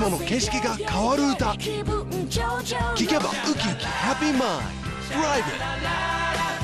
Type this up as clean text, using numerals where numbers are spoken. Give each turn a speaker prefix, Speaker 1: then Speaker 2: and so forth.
Speaker 1: の景色が変わる歌。聴けばウキウキハッピーマインド。Drive it